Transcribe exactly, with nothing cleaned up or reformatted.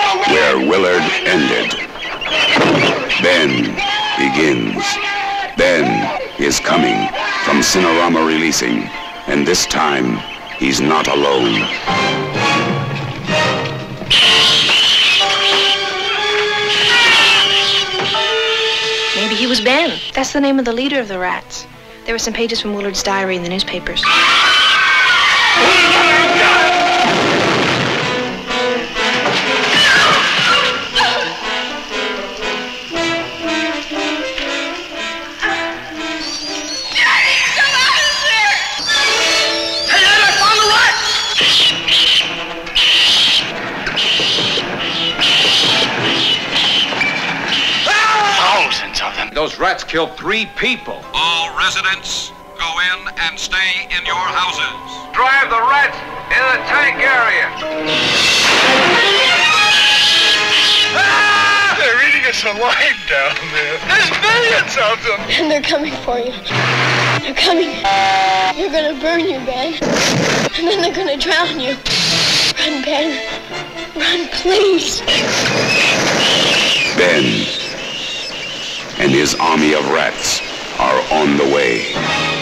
where Willard ended. Ben begins. Ben is coming from Cinerama Releasing, and this time, he's not alone. Maybe he was Ben. That's the name of the leader of the rats. There were some pages from Willard's diary in the newspapers. Those rats killed three people. All residents, go in and stay in your houses. Drive the rats in the tank area. Ah! They're eating us alive down there. There's millions of them. And they're coming for you. They're coming. They're gonna burn you, Ben. And then they're gonna drown you. Run, Ben. Run, please. Ben and his army of rats are on the way.